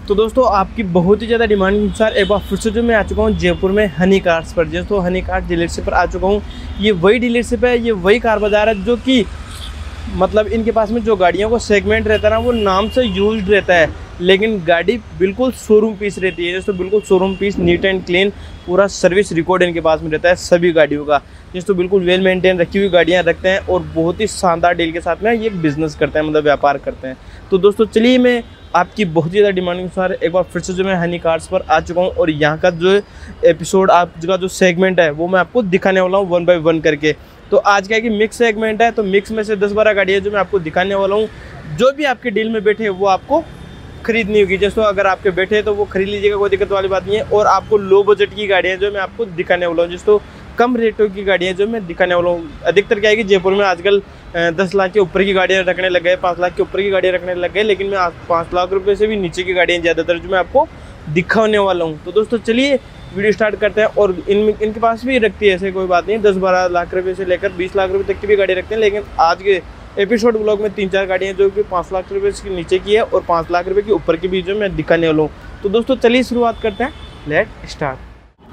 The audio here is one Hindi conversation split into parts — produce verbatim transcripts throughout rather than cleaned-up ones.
तो दोस्तों आपकी बहुत ही ज़्यादा डिमांड के अनुसार एक बार फिर से जो मैं आ चुका हूँ जयपुर में हनी कार्स पर। दोस्तों हनी कार्स डीलरशिप पर आ चुका हूँ। ये वही डीलरशिप है, ये वही कार बाजार है जो कि मतलब इनके पास में जो गाड़ियों को सेगमेंट रहता है ना वो नाम से यूज्ड रहता है, लेकिन गाड़ी बिल्कुल शोरूम पीस रहती है। दोस्तों बिल्कुल showroom piece, neat and clean, पूरा सर्विस रिकॉर्ड इनके पास में रहता है सभी गाड़ियों का। दोस्तों बिल्कुल वेल मेंटेन रखी हुई गाड़ियाँ रखते हैं और बहुत ही शानदार डील के साथ में ये बिज़नेस करते हैं, मतलब व्यापार करते हैं। तो दोस्तों चलिए मैं आपकी बहुत ही ज़्यादा डिमांड के अनुसार एक बार फिर से जो मैं हनी कार्स पर आ चुका हूँ और यहाँ का जो एपिसोड आपका जो सेगमेंट है वो मैं आपको दिखाने वाला हूँ वन बाय वन करके। तो आज क्या है कि मिक्स सेगमेंट है, तो मिक्स में से दस बारह गाड़ियाँ जो मैं आपको दिखाने वाला हूँ। जो भी आपके डील में बैठे वो आपको खरीदनी होगी। जैसे अगर आपके बैठे हैं तो वो खरीद लीजिएगा, कोई दिक्कत वाली बात नहीं है। और आपको लो बजट की गाड़ियाँ जो मैं आपको दिखाने वाला हूँ, जिसको कम रेटों की गाड़ियाँ जो मैं दिखाने वाला हूँ। अधिकतर क्या है कि जयपुर में आजकल दस लाख के ऊपर की गाड़ियाँ रखने लग गए, पाँच लाख के ऊपर की गाड़ियाँ रखने लग गए, लेकिन मैं पाँच लाख रुपए से भी नीचे की गाड़ियाँ ज़्यादातर जो मैं आपको दिखाने वाला हूँ। तो दोस्तों चलिए वीडियो स्टार्ट करते हैं। और इन इनके पास भी रखती है, ऐसे कोई बात नहीं, दस बारह लाख रुपये से लेकर बीस लाख रुपये तक की भी गाड़ी रखते हैं। लेकिन आज के एपिसोड ब्लॉग में तीन चार गाड़ियाँ जो कि पाँच लाख रुपये के नीचे की है और पाँच लाख रुपये के ऊपर की भी जो मैं दिखाने वाला हूँ। तो दोस्तों चलिए शुरुआत करते हैं, लेट स्टार्ट।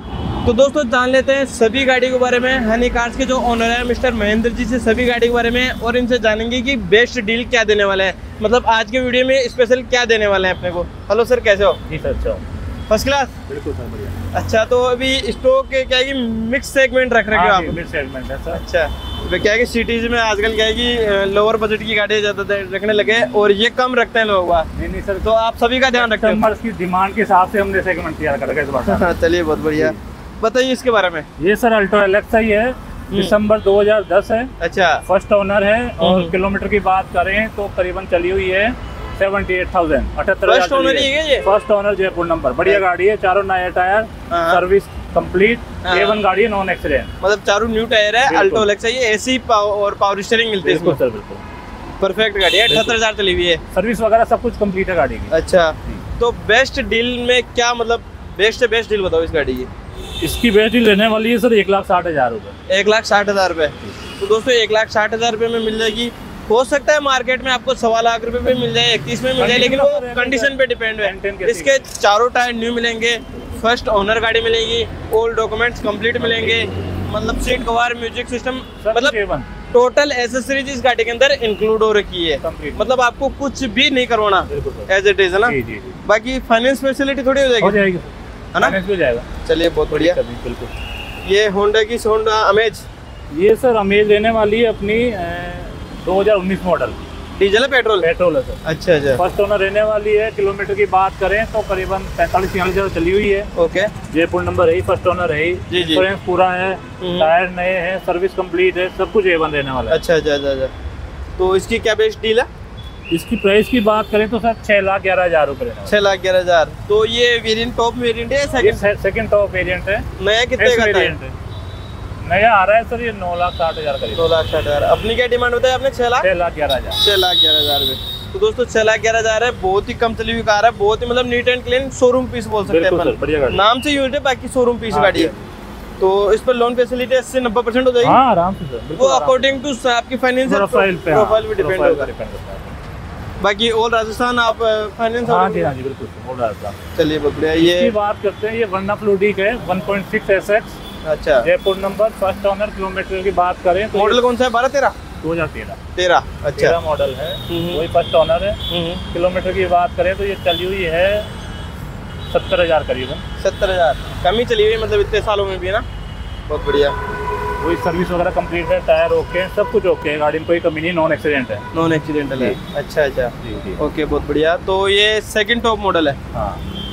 तो दोस्तों जान लेते हैं सभी गाड़ी के बारे में, हनी कार्स के जो ओनर है मिस्टर महेंद्र जी से सभी गाड़ी के बारे में, और इनसे जानेंगे कि बेस्ट डील क्या देने वाला है, मतलब आज के वीडियो में स्पेशल क्या देने वाले हैं अपने को। हेलो सर, कैसे हो? जी सर, अच्छा फर्स्ट क्लास। बिल्कुल सर, बढ़िया। अच्छा, तो अभी स्टॉक क्या है कि मिक्स सेगमेंट रख रखे हो आप? मिक्स सेगमेंट है सर। अच्छा, तो क्या है कि सिटीज में आजकल क्या है कि लोअर बजट की गाड़ियाँ ज़्यादा रखने लगे और ये कम रखते हैं लोग। नहीं नहीं सर, तो आप सभी का ध्यान रखते हैं की डिमांड के हिसाब से हमने सेगमेंट तैयार कर रखा है इस बार। चलिए बहुत बढ़िया, बताइए इसके बारे में। ये सर अल्टो एलेक्स ही है, दिसंबर दो हज़ार दस है। अच्छा, फर्स्ट ओनर है और किलोमीटर की बात करें तो करीबन चली हुई है सेवेंटी एट थाउजेंड अठहत्तर फर्स्ट ओनर ही है ये? फर्स्ट ओनर, जयपुर नंबर, बढ़िया गाड़ी है, चारों नए tyre, service complete, A one गाड़ी है, नॉन एक्सीडेंट, मतलब चारों न्यू टायर है। अल्टो एलेक्स है ये, एसी और पावर स्टीयरिंग मिलती है इसमें? सर बिल्कुल परफेक्ट गाड़ी है, अठहत्तर हजार चली हुई है, सर्विस वगैरह सब कुछ कंप्लीट है गाड़ी की। अच्छा, तो बेस्ट डील में क्या, मतलब बेस्ट से बेस्ट डील बताओ इस गाड़ी की। इसकी बेस्ट डील रहने वाली है सर एक लाख साठ हजार रुपए। एक लाख साठ हजार रुपए। तो दोस्तों एक लाख साठ हजार रुपए में मिल जाएगी। हो सकता है मार्केट में आपको सवा लाख रुपए में मिल जाए, इकतीस में मिल जाए, लेकिन वो कंडीशन पे डिपेंड है। इसके चारों टायर न्यू मिलेंगे, फर्स्ट ओनर गाड़ी मिलेगी, ओल्ड डॉक्यूमेंट्स कंप्लीट मिलेंगे, मतलब सीट कवर, म्यूजिक सिस्टम, मतलब टोटल एसेसरीज इस गाड़ी के अंदर इंक्लूड हो रखी है। मतलब आपको कुछ भी नहीं करवाना, एज इट इज है ना। बाकी फाइनेंस फैसिलिटी थोड़ी हो जाएगी, है ना? हो जाएगा। चलिए बहुत बढ़िया। बिल्कुल। ये होंडा की होंडा अमेज, ये सर अमेज लेने वाली है अपनी दो हज़ार उन्नीस मॉडल, डीजल है पेट्रोल? पेट्रोल है सर। अच्छा अच्छा। फर्स्ट ओनर रहने वाली है। किलोमीटर की बात करें तो करीबन पैंतालीस छियालीस हजार चली हुई है। ओके, जयपुर नंबर है, फर्स्ट ओनर है, इंश्योरेंस पूरा है, टायर नए हैं, सर्विस कंप्लीट है, सब कुछ ए वन रहने वाला है। अच्छा अच्छा अच्छा। तो इसकी क्या बेस्ट डील है? इसकी प्राइस की बात करें तो सर छह लाख ग्यारह हजार रुपए छह लाख ग्यारह हजार। तो ये वेरिएंट टॉप वेरिएंट है? सेकंड टॉप वेरिएंट है। नया कितने का वेरिएंट है? नया आ रहा है सर ये नौ लाख साठ हजार करीब। नौ लाख साठ हजार। अपनी क्या डिमांड होता है आपने? छह लाख छह लाख ग्यारह हजार छह लाख ग्यारह हजार में। तो दोस्तों छह लाख ग्यारह हजार है, बहुत ही कम चली हुई कार है, बहुत ही मतलब neat and clean showroom piece बोल सकते हैं, नाम से यूज है, बाकी शोरूम पीस गाड़ी है। तो इस पर लोन फैसिलिटी अस्सी नब्बे परसेंट हो जाएगी। हाँ, आराम से सर। वो अकॉर्डिंग टू आपकी फाइनेंशियल प्रोफाइल भी डिपेंड होगा। बाकी ऑल राजस्थान आप फाइनेंस? हाँ जी, हाँ जी, बिल्कुल ऑल राजस्थान। चलिए बहुत बढ़िया। ये बात करते हैं, ये वर्ना फ्लूडिक है, one point six S X. अच्छा, Jaipur number, first owner. Kilometre की बात करें तो मॉडल कौन सा है? बारह तेरह दो हजार तेरह तेरह अच्छा मॉडल है, वही फर्स्ट ओनर है। किलोमीटर की बात करें तो ये चली हुई है सत्तर हजार करीबन। सत्तर हजार कम ही चली हुई, मतलब इतने सालों में भी है ना। बहुत बढ़िया। वही सर्विस वगैरह कंप्लीट है, टायर ओके, सब कुछ ओके है, गाड़ी में कोई कमी नहीं, नॉन एक्सीडेंट है। नॉन एक्सीडेंटल है? अच्छा अच्छा, ओके बहुत बढ़िया। तो ये सेकंड टॉप मॉडल है? हाँ,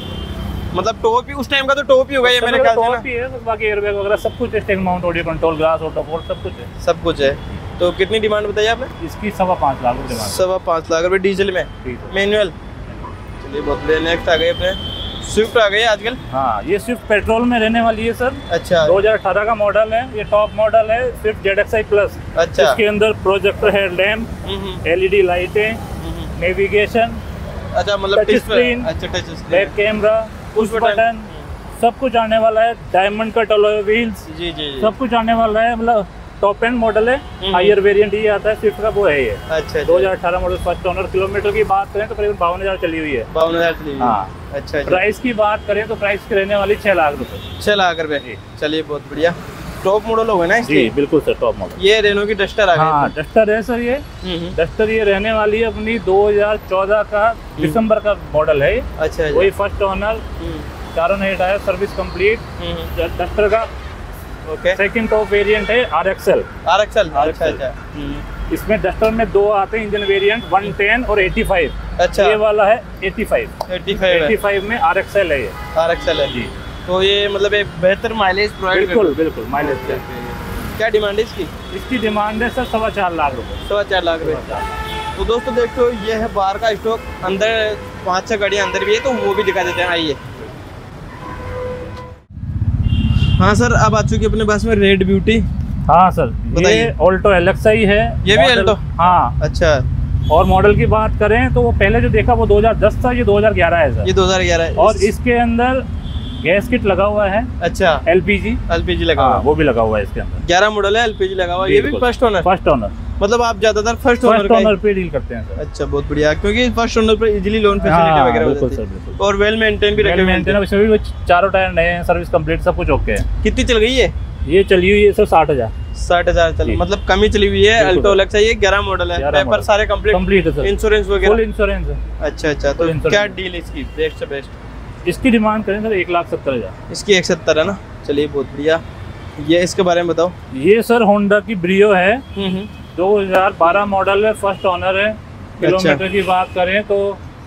मतलब टॉप ही उस टाइम का तो टॉप ही होगा ये मेरे ख्याल से ना। टॉप ही है, बाकी एयरबैग वगैरह सब कुछ है, steering mount, audio control, glass, auto fold, सब कुछ है। सब कुछ है। तो कितनी डिमांड बताइए आपने? इसकी सवा पाँच लाख रुपये डिमांड। सवा पाँच लाख रुपये डीजल में, मैनुअल। चलिए बहुत बढ़िया। नेक्स्ट आ गए अपने स्विफ्ट आ गई आजकल। हाँ, ये स्विफ्ट पेट्रोल में रहने वाली है सर। अच्छा, दो हज़ार अठारह का मॉडल है, ये टॉप मॉडल है, Swift Z X I plus. अच्छा, इसके अंदर प्रोजेक्टर हेडलैम्प, एलईडी लाइटें, नेविगेशन, अच्छा मतलब टच स्क्रीन, अच्छा touch screen, back camera, push button, सब कुछ आने वाला है। डायमंड कट अलॉय व्हील्स, जी जी, सब कुछ आने वाला है। मतलब टॉप एंड मॉडल है, हायर वेरिएंट ये आता है स्विफ्ट का, वो है ये। अच्छा, दो हजार अठारह मॉडल फर्स्ट ओनर। किलोमीटर की बात करें तो करीबन बावन हजार चली हुई है। बावन हजार चली हुई है। हाँ। अच्छा, प्राइस की बात करें तो प्राइस की रहने वाली छह लाख रुपए। छह लाख रुपए। चलिए बहुत बढ़िया। टॉप मॉडल होगा ना इसकी? जी बिल्कुल सर, टॉप मॉडल। ये रेनो की डस्टर आ गई। हाँ डस्टर है सर ये। डस्टर ये रहने वाली है अपनी दो हजार चौदह का दिसंबर का मॉडल है। अच्छा, वही फर्स्ट ओनर, चारों नए टायर, सर्विस कंप्लीट। डस्टर का ओके। सेकंड टॉप वेरिएंट है आर एक्सएल। R XL. अच्छा अच्छा। इसमें डस्टर में दो आते हैं इंजन वेरिएंट, वन टेन और एटी फाइव। अच्छा, ये वाला है eighty five. Eighty five eighty फाइव में आर एक्सएल है ये। आर एक्सएल है जी। तो ये मतलब एक बेहतर माइलेज प्रोवाइड बिल्कुल बिल्कुल माइलेज। क्या डिमांड है इसकी? इसकी डिमांड है सर सवा चार लाख रुपए। सवा चार लाख रुपए। तो दोस्तों देखो ये है बाहर का स्टॉक, अंदर पाँच छह गाड़ियाँ अंदर भी है तो वो भी दिखा देते हैं। आइए। हाँ सर, अब आ चुकी अपने पास में रेड ब्यूटी। हाँ सर, ये ऑल्टो एलेक्सा ही है। ये भी ऑल्टो? हाँ। अच्छा। और मॉडल की बात करें तो वो पहले जो देखा वो दो हजार दस था, ये दो हजार ग्यारह है सर। ये दो हजार ग्यारह है। और इसके अंदर गैस किट लगा हुआ है। अच्छा। एलपीजी। एलपीजी लगा हुआ है, वो भी लगा हुआ है इसके अंदर। ग्यारह मॉडल है, एलपीजी लगा हुआ है। ये भी फर्स्ट ओनर? First owner. मतलब आप ज्यादातर फर्स्ट ओनर ओनर पे डील करते हैं सर। अच्छा बहुत बढ़िया, क्योंकि फर्स्ट ओनर पर इजीली लोन फैसिलिटी वगैरह हो जाती है और वेल मेंटेन भी रखे हुए हैं। इसमें भी चारों टायर नए हैं, सर्विस कंप्लीट, सब कुछ ओके है। कितनी चल गई है ये? चली हुई है सर साठ हजार। साठ हजार चल, मतलब कमी चली हुई है। अल्टो एलेक्सा ये ग्यारह मॉडल है, पेपर सारे कंप्लीट कंप्लीट है सर। इंश्योरेंस वगैरह फुल इंश्योरेंस है। अच्छा अच्छा। तो क्या डील इसकी बेस्ट से बेस्ट? इसकी डिमांड करें सर एक लाख सत्तर हजार। इसकी एक सत्तर है ना? चलिए बहुत बढ़िया। ये इसके बारे में बताओ। ये सर होंडा की ब्रियो है, दो हजार बारह मॉडल है, फर्स्ट ओनर है। किलोमीटर की बात करें तो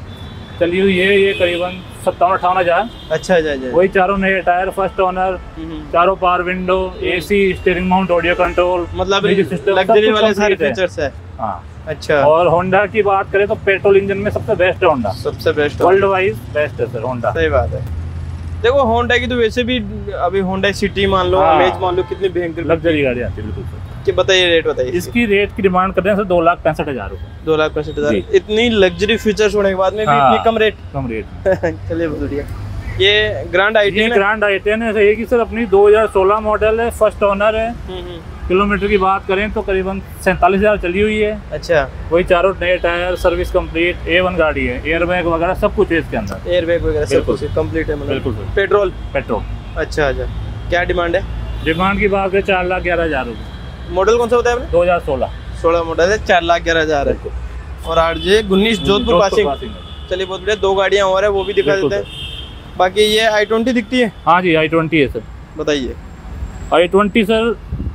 चली हुई है ये करीबन सत्तावन अठावन हजार। अच्छा अच्छा। वही चारों नए टायर, फर्स्ट ओनर, चारों power window, AC, steering mount, audio control, मतलब लग्जरी वाले सारे फीचर्स है। हाँ। अच्छा। और होंडा की बात करें तो पेट्रोल इंजन में सबसे बेस्ट है होंडा। सबसे बेस्ट वर्ल्ड वाइज बेस्ट है सर होंडा। सही बात है। देखो होंडा की तो वैसे भी अभी होंडा सिटी मान लो, अमेज मान लो, कितनी भयंकर लग्जरी गाड़ी आती है। बिल्कुल सर। कि बताइए रेट बताइए। इसकी रेट की डिमांड कर रहे हैं सर दो लाख पैंसठ हजार रुपए। दो लाख पैंसठ हजार। इतनी लग्जरी फीचर्स होने के बाद में भी इतनी कम रेट? कम रेट। चलिए बढ़िया। ये Grand I ten? Grand I ten है ये कि सर अपनी दो हजार सोलह मॉडल है, फर्स्ट ओनर है। किलोमीटर की बात करें तो करीबन सैंतालीस हजार चली हुई है। अच्छा। वही चारों नए tyre, service complete, A one गाड़ी है, एयर बैग वगैरह सब कुछ है इसके अंदर। एयर बैग वगैरह सब कुछ कंप्लीट है मतलब? बिल्कुल। पेट्रोल? पेट्रोल। अच्छा अच्छा। क्या डिमांड है? डिमांड की बात करें चार लाख ग्यारह हजार रुपये। मॉडल कौन सा बताया आपने? दो हजार सोलह। सोलह मॉडल है, चार लाख ग्यारह हजार है। और आर जे उन्नीस जोधपुर पासिंग। चलिए बहुत बढ़िया। दो गाड़ियाँ और है, वो भी दिखा देते हैं। बाकी ये आई ट्वेंटी दिखती है? हाँ जी आई ट्वेंटी है सर। बताइए। I twenty sir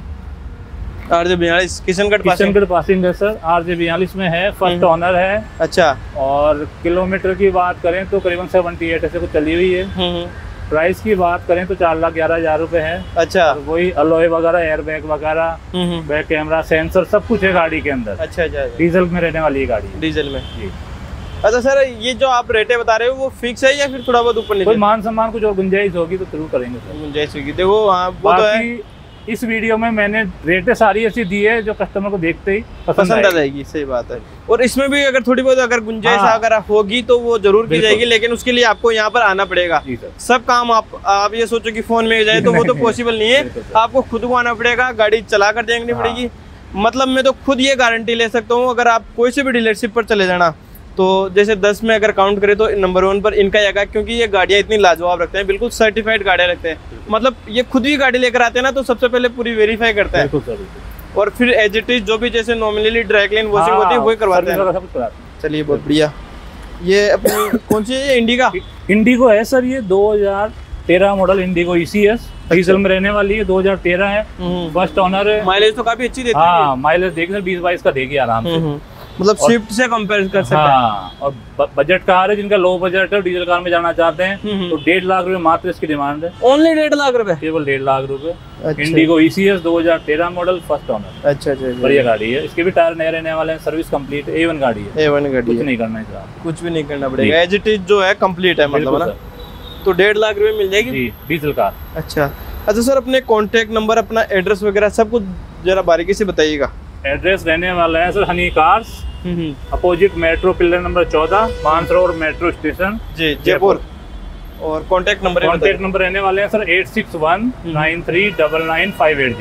R J बयालीस किशनगढ़ किशनगढ़ पासिंग है सर। आर जे बयालीस में है, फर्स्ट ओनर है। अच्छा। और किलोमीटर की बात करें तो करीबन सेवेंटी एट ऐसे कुछ चली हुई है। प्राइस की बात करें तो चार लाख ग्यारह हजार रुपए है। अच्छा। वही अलॉय वगैरह, एयर बैग वगैरह, बैक कैमरा, सेंसर, सब कुछ है गाड़ी के अंदर। अच्छा अच्छा। डीजल में रहने वाली गाड़ी है। डीजल में जी। अच्छा सर, ये जो आप रेटें बता रहे हो वो फिक्स है या फिर थोड़ा बहुत ऊपर नीचे? कोई मान सम्मान कुछ और गुंजाइश होगी तो जरूर करेंगे सर। गुंजाइश होगी। देखो हाँ वो तो है। इस वीडियो में मैंने रेटें सारी ऐसी दी है जो कस्टमर को देखते ही पसंद आ जाएगी। सही बात है। और इसमें भी अगर थोड़ी बहुत अगर गुंजाइश हाँ। अगर होगी तो वो जरूर की जाएगी, लेकिन उसके लिए आपको यहाँ पर आना पड़ेगा। सब काम आप आप ये सोचो कि फोन में जाए तो वो तो पॉसिबल नहीं है। आपको खुद को आना पड़ेगा, गाड़ी चला कर देखनी पड़ेगी। मतलब मैं तो खुद ये गारंटी ले सकता हूँ, अगर आप कोई से भी डीलरशिप पर चले जाना तो जैसे दस में अगर काउंट करें तो नंबर वन पर इनका आएगा, क्योंकि ये गाड़ियाँ इतनी लाजवाब रखते हैं, बिल्कुल सर्टिफाइड गाड़ियाँ रखते हैं। मतलब ये खुद भी गाड़ी लेकर आते हैं ना तो सबसे पहले पूरी वेरीफाई करते हैं और फिर एज इट इज जो भी जैसे नॉमिनली ड्राई क्लीन वॉशिंग होती है वही करवाते हैं। चलिए बहुत बढ़िया। ये अपनी कौन सी है? इंडिका? इंडिगो है सर। ये दो हजार तेरह model Indigo E C S diesel में रहने वाली है। दो हजार तेरह है, फर्स्ट ओनर है। माइलेज तो काफी अच्छी देती है। हाँ माइलेज देखिए बीस बाईस का देगी आराम से। मतलब स्विफ्ट से कंपेयर कर सकते हैं। हाँ, और बजट कार है, जिनका लो बजट है, डीजल कार में जाना चाहते हैं तो डेढ़ लाख रुपए मात्र इसकी डिमांड है। ओनली डेढ़ लाख रुपए? केवल डेढ़ लाख रुपए। इंडिगो ई सी एस दो हजार तेरह मॉडल, फर्स्ट ओनर। अच्छा अच्छा। बढ़िया गाड़ी है। इसके भी टायर नए रहने वाले हैं, सर्विस कंप्लीट, ए वन गाड़ी है। ए वन गाड़ी, कुछ नहीं करना है, कुछ भी नहीं करना पड़ेगा, एज इट इज जो है कंप्लीट है मतलब ना। तो डेढ़ लाख रुपए मिल जाएगी डीजल कार। अच्छा अच्छा सर, अपने कॉन्टेक्ट नंबर, अपना एड्रेस वगैरह सब कुछ जरा बारीकी से बताइएगा। एड्रेस रहने वाला है sir Honey Cars, opposite metro pillar number चौदह, मानसरोवर मेट्रो स्टेशन, जी जयपुर। और कॉन्टैक्ट नंबर? कॉन्टैक्ट नंबर रहने वाले हैं sir eight six one nine three double nine five eight zero.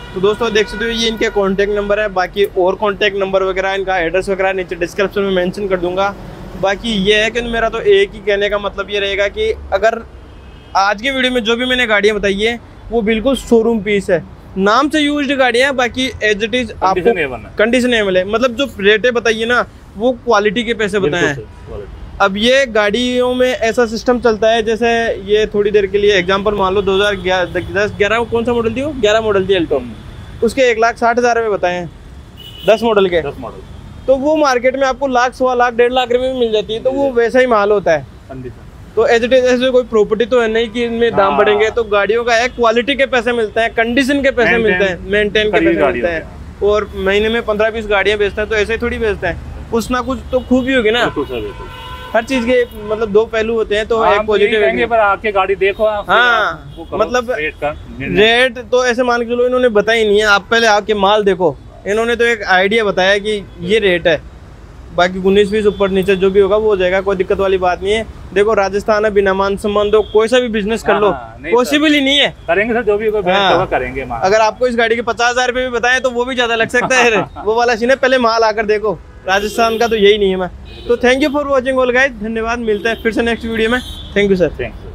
तो दोस्तों देख सकते हो ये इनके कॉन्टैक्ट नंबर है, बाकी और कॉन्टैक्ट नंबर वगैरह इनका एड्रेस वगैरह नीचे डिस्क्रिप्शन में मेंशन कर दूंगा। बाकी ये है कि मेरा तो एक ही कहने का मतलब ये रहेगा कि अगर आज की वीडियो में जो भी मैंने गाड़ियाँ बताई है वो बिल्कुल शोरूम पीस है, नाम से यूज्ड गाड़ियाँ, बाकी एज इट इज आपको कंडीशनेबल है। मतलब जो रेटें बताइए ना वो क्वालिटी के पैसे बताए हैं। अब ये गाड़ियों में ऐसा सिस्टम चलता है, जैसे ये थोड़ी देर के लिए एग्जांपल मान लो दो हज़ार दस ग्यारह कौन सा मॉडल थी वो ग्यारह मॉडल थी अल्टो, उसके एक लाख साठ हज़ार रुपये बताए हैं दस मॉडल के, दस मॉडल तो वो मार्केट में आपको लाख सवा लाख डेढ़ लाख रुपये में मिल जाती है। तो वो वैसा ही माल होता है। तो एज इट इज ऐसे कोई प्रॉपर्टी तो है नहीं कि इनमें दाम बढ़ेंगे। तो गाड़ियों का है क्वालिटी के पैसे मिलते हैं, कंडीशन के पैसे मिलते हैं, मेंटेन के पैसे मिलते हैं। और महीने में पंद्रह बीस गाड़ियाँ बेचते हैं तो ऐसे थोड़ी बेचते हैं, कुछ ना कुछ तो खूबी होगी ना। हर चीज के मतलब दो पहलू होते हैं, तो एक पॉजिटिव पर आके गाड़ी देखो। हाँ मतलब रेट तो ऐसे मान के चलो इन्होंने बताया ही नहीं है, आप पहले आके माल देखो। इन्होंने तो एक आइडिया बताया कि ये रेट है, बाकी उन्नीस बीस ऊपर नीचे जो भी होगा वो हो जाएगा, कोई दिक्कत वाली बात नहीं है। देखो राजस्थान है, बिना मान सम्मान दो कोई सा भी बिजनेस कर लो, पॉसिबल ही नहीं है। करेंगे सर, जो भी होगा करेंगे। अगर आपको इस गाड़ी के पचास हजार रुपये भी बताएं तो वो भी ज्यादा लग सकता है। वो वाला सीन है, पहले माल आकर देखो। राजस्थान का तो यही नहीं है। मैं तो thank you for watching all guys, धन्यवाद। मिलता है फिर से नेक्स्ट वीडियो में। Thank you sir.